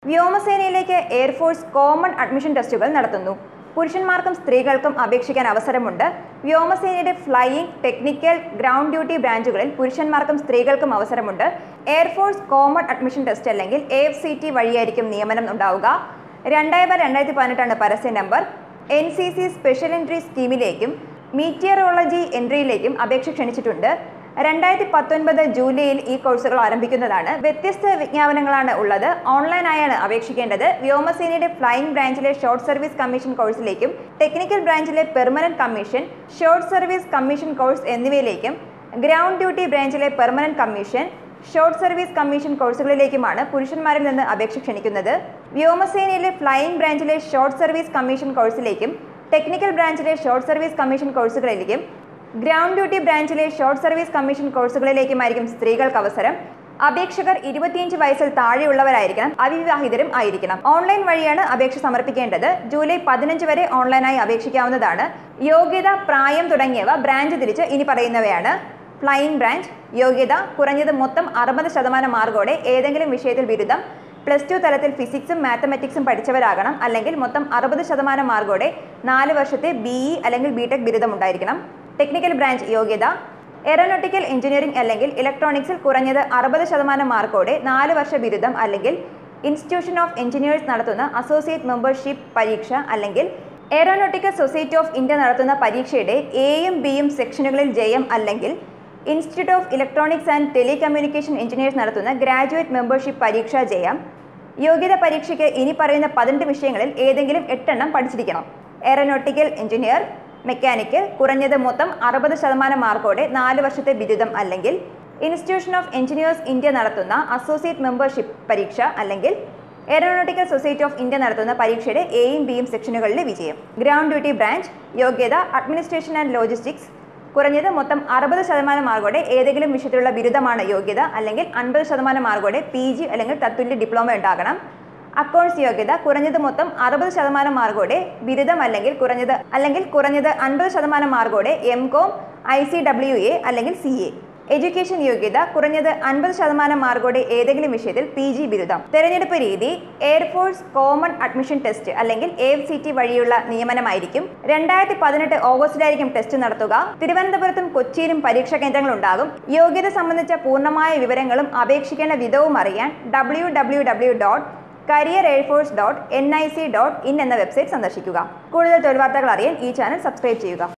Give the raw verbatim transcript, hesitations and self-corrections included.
വ്യോമസേനയിലേക്ക് air force common admission ടെസ്റ്റുകൾ നടത്തുന്നു. പുരുഷന്മാർക്കും സ്ത്രീകൾക്കും അപേക്ഷിക്കാൻ അവസരമുണ്ട്. വ്യോമസേനയുടെ ഫ്ലൈയിംഗ്, ടെക്നിക്കൽ, ഗ്രൗണ്ട് ഡ്യൂട്ടി ബ്രാഞ്ചുകളിൽ പുരുഷന്മാർക്കും സ്ത്രീകൾക്കും അവസരമുണ്ട്. എയർഫോഴ്സ് കോമൺ അഡ്മിഷൻ ടെസ്റ്റ് അല്ലെങ്കിൽ എ എഫ് സി ടി വഴിയായിരിക്കും നിയമനം ഉണ്ടാവുക. രണ്ടായിരം രണ്ടായിരത്തി പതിനെട്ടാണ് പരസ്യ number. N C C special entry സ്കീമിലേക്കും മീറ്റിയറോളജി എൻട്രിയിലേക്കും അപേക്ഷ ക്ഷണിച്ചിട്ടുണ്ട്. രണ്ടായിരത്തി പത്തൊൻപത് ജൂലൈയിൽ ഈ കോഴ്സുകൾ ആരംഭിക്കുന്നതാണ്. വ്യത്യസ്ത വിജ്ഞാപനങ്ങളാണ് ഉള്ളത്. ഓൺലൈനായാണ് അപേക്ഷിക്കേണ്ടത്. വ്യോമസേനയുടെ ഫ്ലൈയിംഗ് ബ്രാഞ്ചിലെ ഷോർട്ട് സർവീസ് കമ്മീഷൻ കോഴ്സിലേക്കും ടെക്നിക്കൽ ബ്രാഞ്ചിലെ permanent commission, short service commission course എന്നിവയിലേക്കും ഗ്രൗണ്ട് ഡ്യൂട്ടി ബ്രാഞ്ചിലെ permanent commission, short service commission കോഴ്സുകളിലേക്കുമാണ് പുരുഷന്മാരിൽ നിന്ന് അപേക്ഷ ക്ഷണിക്കുന്നത്. വ്യോമസേനയിലെ ഫ്ലൈയിംഗ് ബ്രാഞ്ചിലെ ഷോർട്ട് സർവീസ് കമ്മീഷൻ കോഴ്സിലേക്കും ടെക്നിക്കൽ ബ്രാഞ്ചിലെ ഷോർട്ട് സർവീസ് കമ്മീഷൻ കോഴ്സുകളിലേക്കും ഗ്രൗണ്ട് ഡ്യൂട്ടി ബ്രാഞ്ചിലെ ഷോർട്ട് സർവീസ് കമ്മീഷൻ കോഴ്സുകളിലേക്കുമായിരിക്കും സ്ത്രീകൾക്ക് അവസരം. അപേക്ഷകർ ഇരുപത്തിയഞ്ച് വയസ്സിൽ താഴെയുള്ളവരായിരിക്കണം, അവിവാഹിതരും ആയിരിക്കണം. ഓൺലൈൻ വഴിയാണ് അപേക്ഷ സമർപ്പിക്കേണ്ടത്. ജൂലൈ പതിനഞ്ച് വരെ ഓൺലൈനായി അപേക്ഷിക്കാവുന്നതാണ്. യോഗ്യത, പ്രായം തുടങ്ങിയവ ബ്രാഞ്ച് തിരിച്ച് ഇനി പറയുന്നവയാണ്. ഫ്ലൈയിംഗ് ബ്രാഞ്ച് യോഗ്യത കുറഞ്ഞത് മൊത്തം അറുപത് ശതമാനം മാർക്കോടെ ഏതെങ്കിലും വിഷയത്തിൽ ബിരുദം, പ്ലസ് ടു തലത്തിൽ ഫിസിക്സും മാത്തമാറ്റിക്സും പഠിച്ചവരാകണം. അല്ലെങ്കിൽ മൊത്തം അറുപത് ശതമാനം മാർക്കോടെ നാല് വർഷത്തെ ബി ഇ അല്ലെങ്കിൽ ബി ടെക് ബിരുദം ഉണ്ടായിരിക്കണം. ടെക്നിക്കൽ ബ്രാഞ്ച് യോഗ്യത എയറോനോട്ടിക്കൽ എഞ്ചിനീയറിംഗ് അല്ലെങ്കിൽ ഇലക്ട്രോണിക്സിൽ കുറഞ്ഞത് അറുപത് ശതമാനം മാർക്കോടെ നാല് വർഷ ബിരുദം അല്ലെങ്കിൽ ഇൻസ്റ്റിറ്റ്യൂഷൻ ഓഫ് എഞ്ചിനീയേഴ്സ് നടത്തുന്ന അസോസിയേറ്റ് മെമ്പർഷിപ്പ് പരീക്ഷ അല്ലെങ്കിൽ എയറോനോട്ടിക്കൽ സൊസൈറ്റി ഓഫ് ഇന്ത്യ നടത്തുന്ന പരീക്ഷയുടെ എയും ബിയും സെക്ഷനുകളിൽ ജയം അല്ലെങ്കിൽ institute of electronics and telecommunication engineers നടത്തുന്ന ഗ്രാജുവേറ്റ് മെമ്പർഷിപ്പ് പരീക്ഷ ജയം. യോഗ്യത പരീക്ഷയ്ക്ക് ഇനി പറയുന്ന പതിനെട്ട് വിഷയങ്ങളിൽ ഏതെങ്കിലും എട്ടെണ്ണം പഠിച്ചിരിക്കണം. എയറോനോട്ടിക്കൽ എഞ്ചിനീയർ, മെക്കാനിക്കൽ കുറഞ്ഞത് മൊത്തം അറുപത് ശതമാനം മാർക്കോടെ നാല് വർഷത്തെ ബിരുദം അല്ലെങ്കിൽ ഇൻസ്റ്റിറ്റ്യൂഷൻ ഓഫ് എഞ്ചിനീയേഴ്സ് ഇന്ത്യ നടത്തുന്ന അസോസിയേറ്റ് മെമ്പർഷിപ്പ് പരീക്ഷ അല്ലെങ്കിൽ എയറോനോട്ടിക്കൽ സൊസൈറ്റി ഓഫ് ഇന്ത്യ നടത്തുന്ന പരീക്ഷയുടെ എയും ബിയും സെക്ഷനുകളിലെ വിജയം. ഗ്രൗണ്ട് ഡ്യൂട്ടി ബ്രാഞ്ച് യോഗ്യത അഡ്മിനിസ്ട്രേഷൻ ആൻഡ് ലോജിസ്റ്റിക്സ് കുറഞ്ഞത് മൊത്തം അറുപത് ശതമാനം മാർക്കോടെ ഏതെങ്കിലും വിഷയത്തിലുള്ള ബിരുദമാണ് യോഗ്യത അല്ലെങ്കിൽ അൻപത് ശതമാനം മാർക്കോടെ പി ജി അല്ലെങ്കിൽ തത്തുല്യ ഡിപ്ലോമ ഉണ്ടാകണം. അക്കൗണ്ട്സ് യോഗ്യത കുറഞ്ഞത് മൊത്തം അറുപത് ശതമാനം മാർക്കോടെ ബിരുദം അല്ലെങ്കിൽ കുറഞ്ഞത് അല്ലെങ്കിൽ കുറഞ്ഞത് അൻപത് ശതമാനം മാർക്കോടെ M com, I C W A അല്ലെങ്കിൽ സി എ. എഡ്യൂക്കേഷൻ യോഗ്യത കുറഞ്ഞത് അൻപത് ശതമാനം മാർക്കോടെ ഏതെങ്കിലും വിഷയത്തിൽ പി ജി ബിരുദം. തെരഞ്ഞെടുപ്പ് രീതി എയർഫോഴ്സ് കോമൺ അഡ്മിഷൻ ടെസ്റ്റ് അല്ലെങ്കിൽ എ എഫ് സി ടി വഴിയുള്ള നിയമനമായിരിക്കും. രണ്ടായിരത്തി പതിനെട്ട് ഓഗസ്റ്റിലായിരിക്കും ടെസ്റ്റ് നടത്തുക. തിരുവനന്തപുരത്തും കൊച്ചിയിലും പരീക്ഷാ കേന്ദ്രങ്ങൾ ഉണ്ടാകും. യോഗ്യത സംബന്ധിച്ച പൂർണ്ണമായ വിവരങ്ങളും അപേക്ഷിക്കേണ്ട വിധവും അറിയാൻ W W W dot career Air Force dot N I C dot in എന്ന വെബ്സൈറ്റ് സന്ദർശിക്കുക. കൂടുതൽ തൊഴിൽ വാർത്തകൾ അറിയാൻ ഈ ചാനൽ സബ്സ്ക്രൈബ് ചെയ്യുക.